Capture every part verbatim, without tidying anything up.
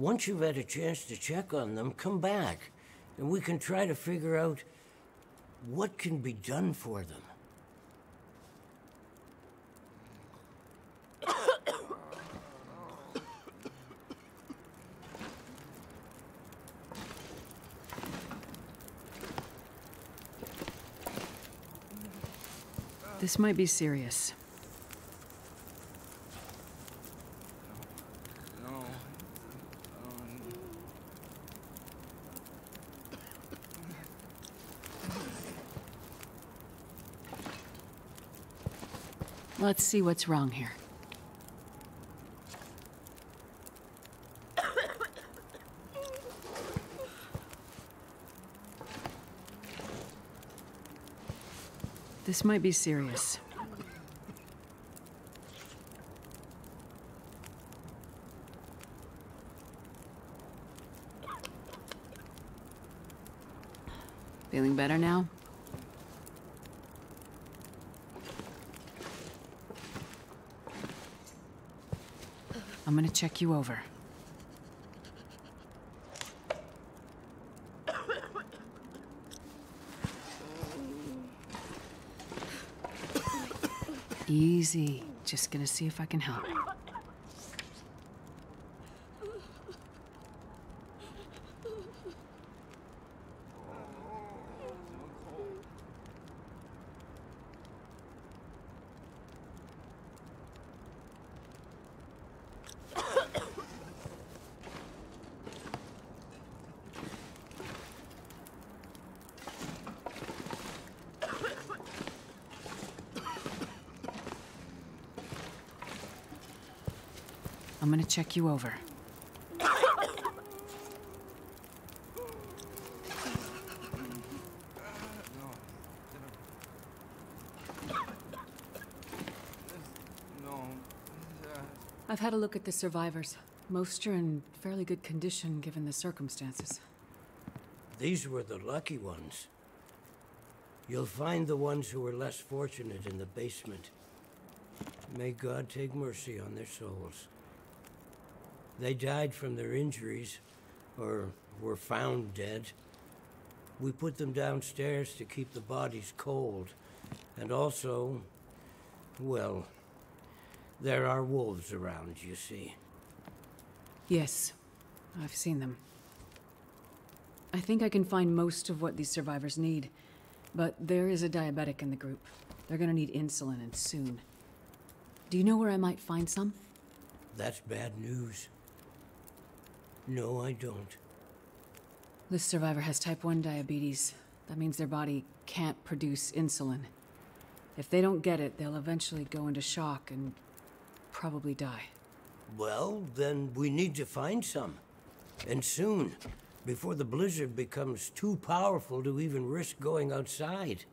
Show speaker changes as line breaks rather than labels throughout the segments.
Once you've had a chance to check on them, come back, and we can try to figure out what can be done for them.
This might be serious. Let's see what's wrong here. This might be serious. Feeling better now? I'm gonna check you over. Easy. Just gonna see if I can help. I'm gonna check you over. I've had a look at the survivors. Most are in fairly good condition given the circumstances.
These were the lucky ones. You'll find the ones who were less fortunate in the basement. May God take mercy on their souls. They died from their injuries, or were found dead. We put them downstairs to keep the bodies cold. And also, well, there are wolves around, you see.
Yes, I've seen them. I think I can find most of what these survivors need, but there is a diabetic in the group. They're gonna need insulin, and soon. Do you know where I might find some?
That's bad news. No, I don't.
This survivor has type one diabetes. That means their body can't produce insulin. If they don't get it, they'll eventually go into shock and probably die.
Well, then we need to find some. And soon, before the blizzard becomes too powerful to even risk going outside.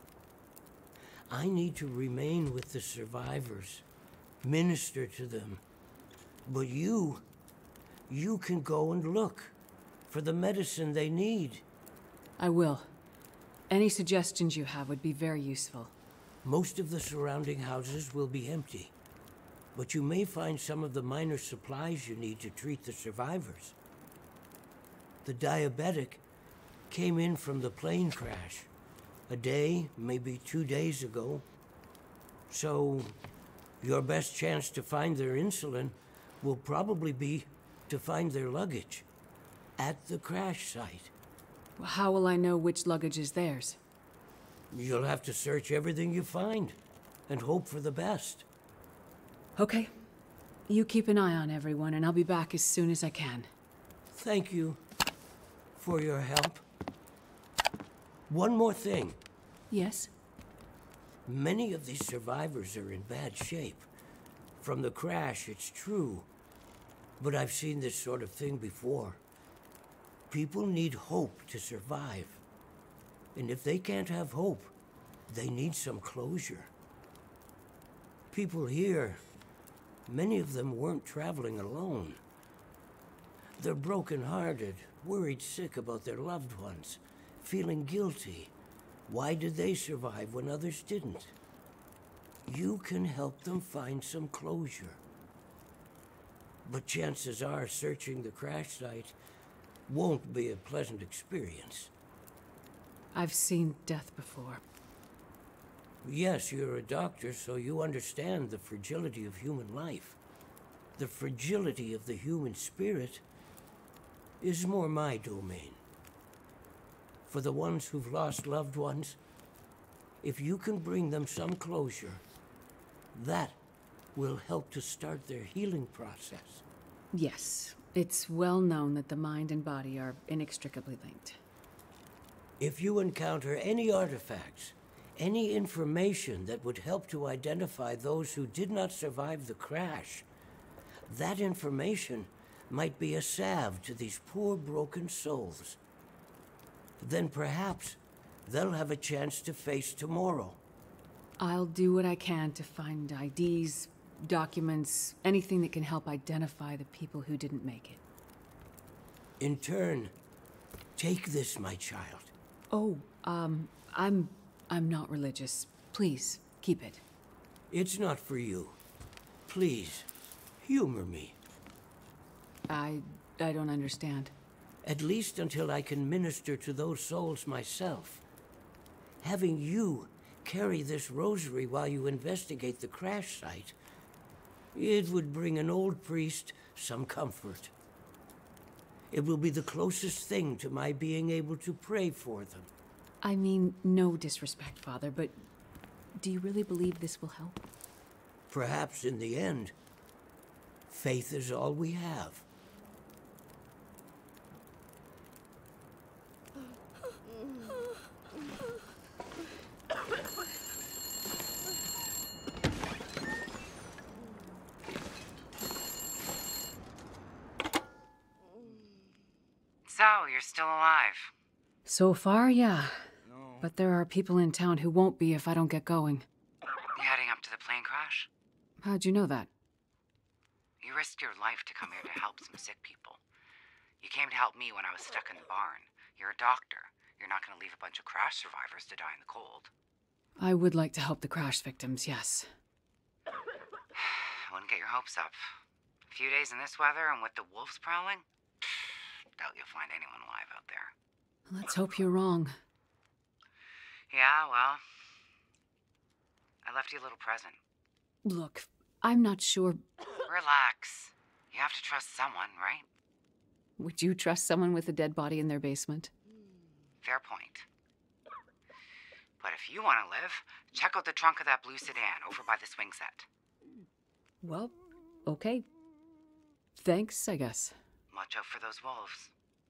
I need to remain with the survivors, minister to them. But you... You can go and look for the medicine they need.
I will. Any suggestions you have would be very useful.
Most of the surrounding houses will be empty, but you may find some of the minor supplies you need to treat the survivors. The diabetic came in from the plane crash a day, maybe two days ago. So, your best chance to find their insulin will probably be to find their luggage at the crash site.
How will I know which luggage is theirs?
You'll have to search everything you find and hope for the best.
Okay. You keep an eye on everyone, and I'll be back as soon as I can.
Thank you for your help. One more thing.
Yes?
Many of these survivors are in bad shape. From the crash, it's true. But I've seen this sort of thing before. People need hope to survive. And if they can't have hope, they need some closure. People here, many of them weren't traveling alone. They're broken-hearted, worried sick about their loved ones, feeling guilty. Why did they survive when others didn't? You can help them find some closure. But chances are searching the crash site won't be a pleasant experience.
I've seen death before.
Yes, you're a doctor, so you understand the fragility of human life. The fragility of the human spirit is more my domain. For the ones who've lost loved ones, if you can bring them some closure, that will help to start their healing process.
Yes, it's well known that the mind and body are inextricably linked.
If you encounter any artifacts, any information that would help to identify those who did not survive the crash, that information might be a salve to these poor broken souls. Then perhaps they'll have a chance to face tomorrow.
I'll do what I can to find I Ds, documents, anything that can help identify the people who didn't make it.
In turn, take this, my child.
Oh, um, I'm... I'm not religious. Please, keep it.
It's not for you. Please, humor me.
I... I don't understand.
At least until I can minister to those souls myself. Having you carry this rosary while you investigate the crash site, it would bring an old priest some comfort. It will be the closest thing to my being able to pray for them.
I mean, no disrespect, Father, but do you really believe this will help?
Perhaps in the end, faith is all we have.
So, you're still alive?
So far, yeah. But there are people in town who won't be if I don't get going.
You heading up to the plane crash?
How'd you know that?
You risked your life to come here to help some sick people. You came to help me when I was stuck in the barn. You're a doctor. You're not going to leave a bunch of crash survivors to die in the cold.
I would like to help the crash victims, yes.
I wouldn't get your hopes up. A few days in this weather and with the wolves prowling? Doubt you'll find anyone alive out there.
Let's hope you're wrong.
Yeah, well, I left you a little present.
Look, I'm not sure...
Relax. You have to trust someone, right?
Would you trust someone with a dead body in their basement?
Fair point. But if you want to live, check out the trunk of that blue sedan over by the swing set.
Well, okay. Thanks, I guess.
Watch out for those wolves.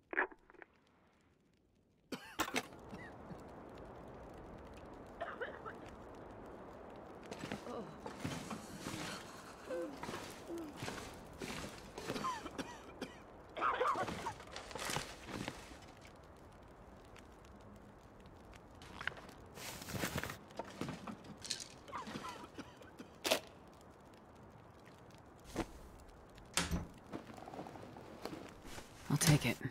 I'll take it.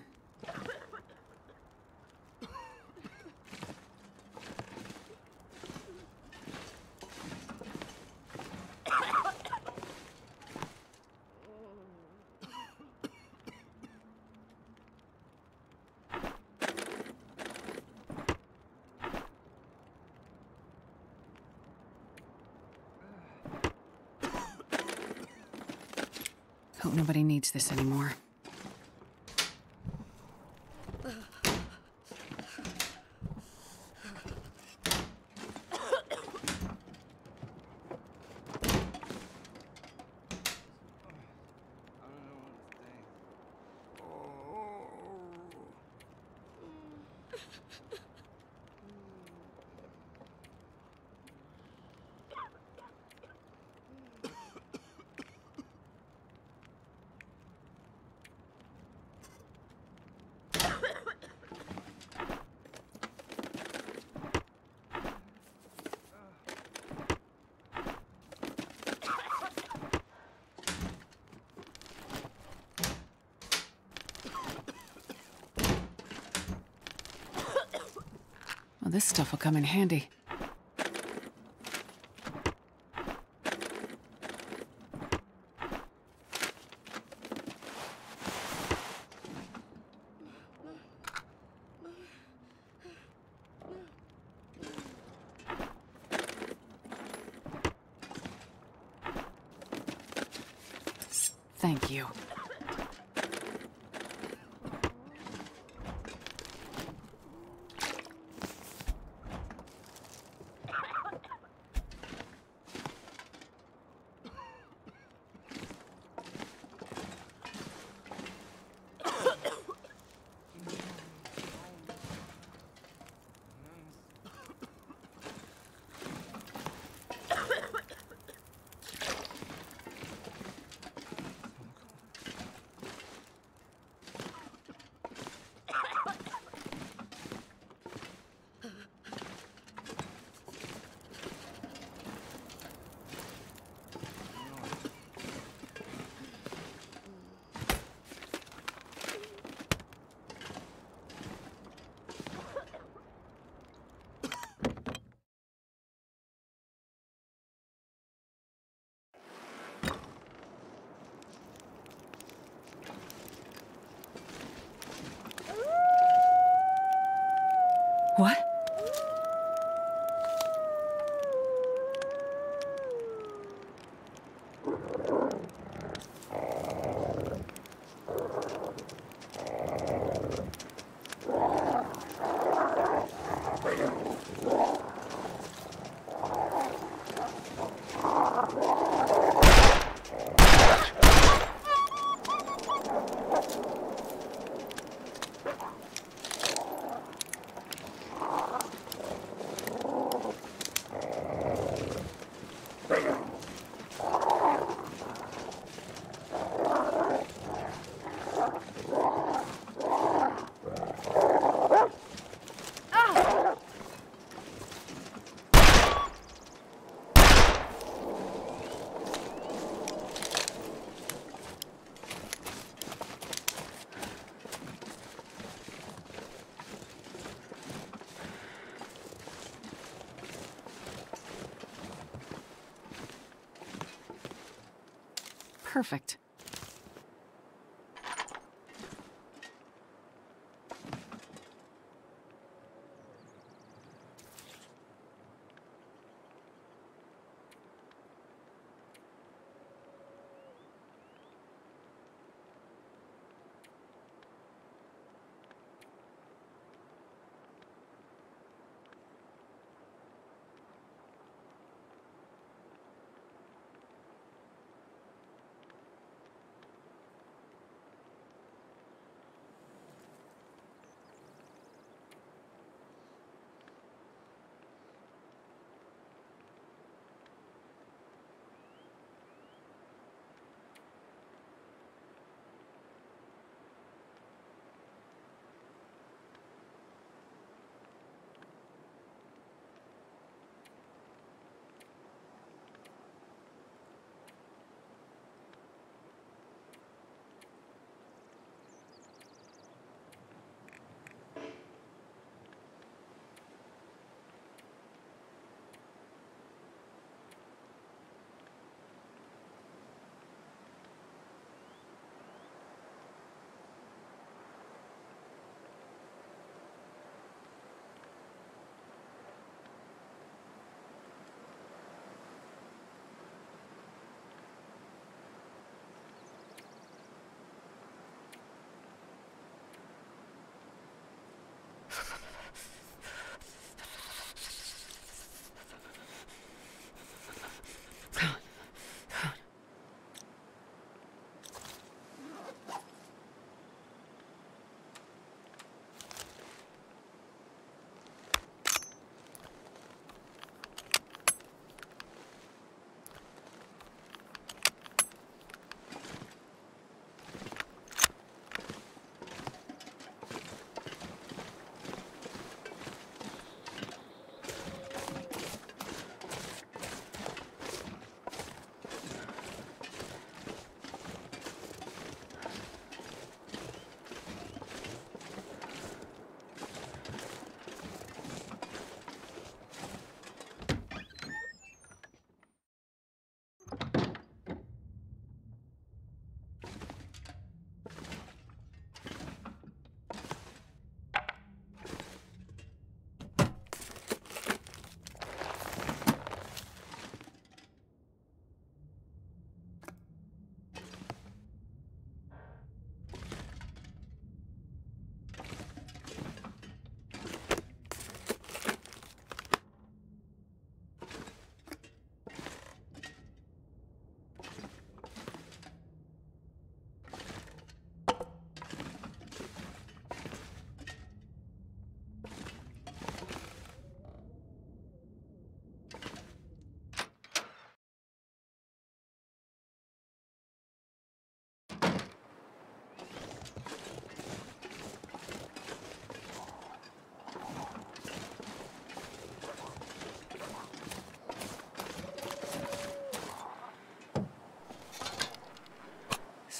Hope nobody needs this anymore. Well, this stuff will come in handy. Thank you. What? Perfect.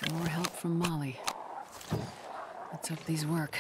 Some more help from Molly. Let's hope these work.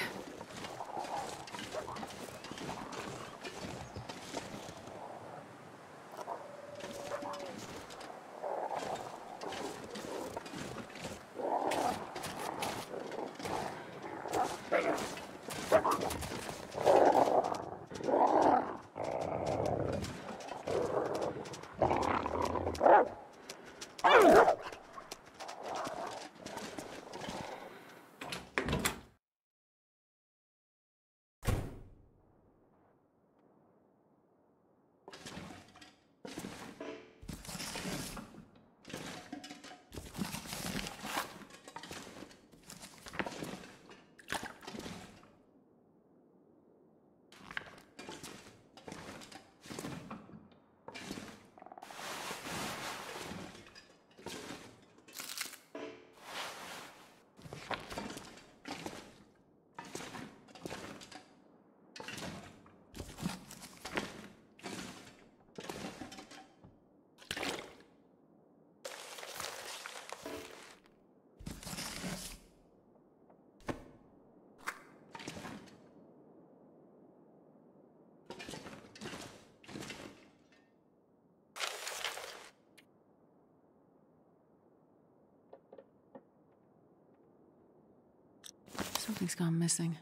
Something's gone missing.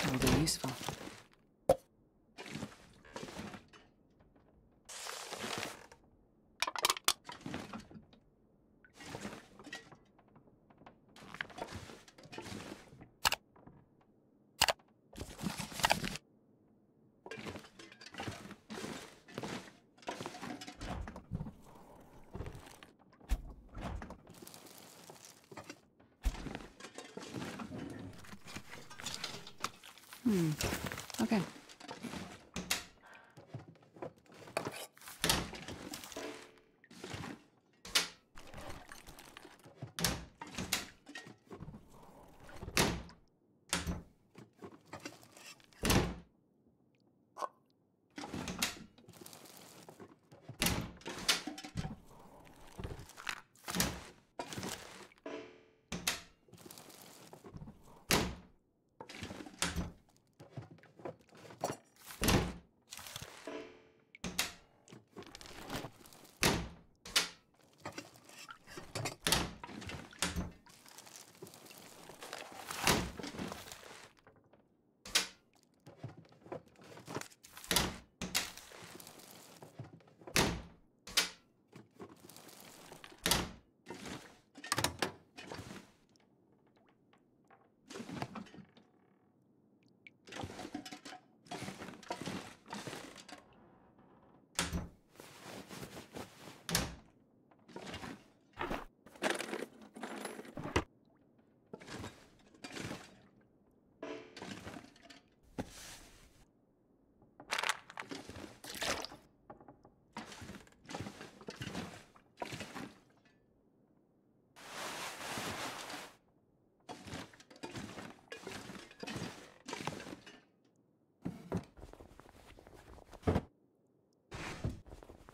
will be useful. Hmm. Okay.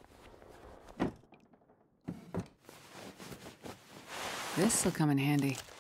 This'll come in handy.